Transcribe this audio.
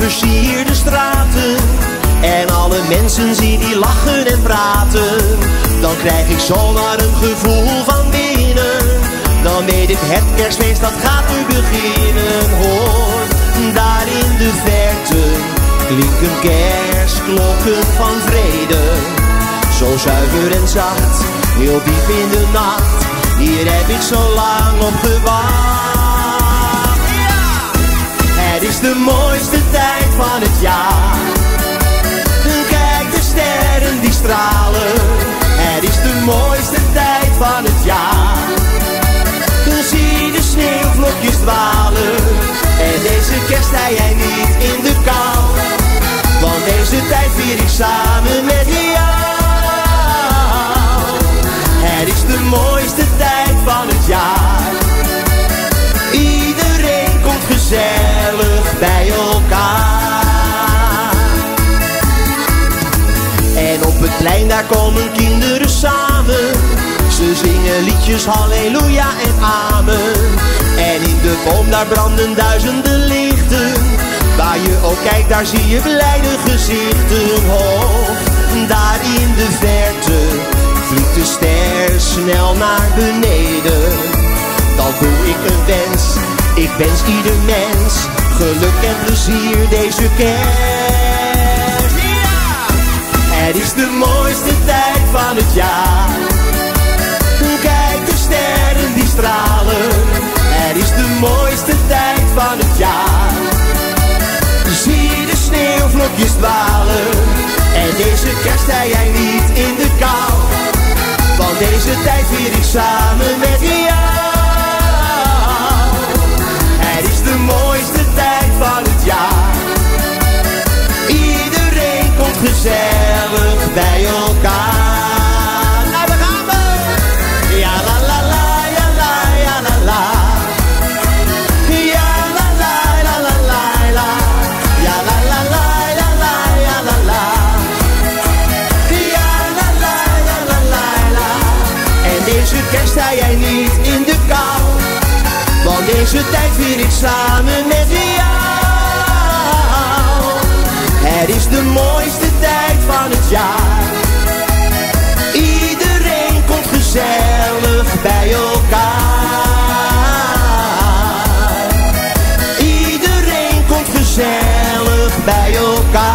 versierde straten en alle mensen zie die lachen en praten, dan krijg ik zomaar een gevoel van binnen. Dan weet ik, het kerstfeest dat gaat nu beginnen. Hoor, daar in de verte klinken kerstklokken van vrede. Zo zuiver en zacht, heel diep in de nacht. Hier heb ik zo lang op gewacht. Ja! Het is de mooiste tijd van het jaar. Kijk de sterren die stralen. Het is de mooiste tijd van het jaar. Zie de sneeuwvlokjes dwalen. En deze kerst sta jij niet in de kou. Want deze tijd vier ik samen met jou. Het is de mooiste tijd van het jaar. Iedereen komt gezellig bij elkaar. En op het plein daar komen kinderen samen. Ze zingen liedjes, halleluja en amen. En in de boom daar branden duizenden lichten. Waar je ook kijkt, daar zie je blijde gezichten. Hoog, daar in de verte vliegt de ster snel naar beneden. Dan doe ik een wens, ik wens ieder mens geluk en plezier deze kerst. Ja! Het is de mooiste tijd van het jaar. Kijk de sterren die stralen. Het is de mooiste tijd van het jaar. Zie de sneeuwvlokjes dwalen. En deze kerst sta jij niet in de kou. Want deze tijd vier ik samen met jou. Het is de mooiste tijd van het jaar. Iedereen komt gezellig bij elkaar. Nou, daar gaan we! Ja la la la, ja la, ja la la. Ja la la, la la la, la. Ja la la la, ja la, ja la la. Ja la la, ja la la, la. En deze kerst sta jij niet in de kou. Want deze tijd vier ik samen met jou. Het is de mooiste tijd van het jaar. Iedereen komt gezellig bij elkaar. Iedereen komt gezellig bij elkaar.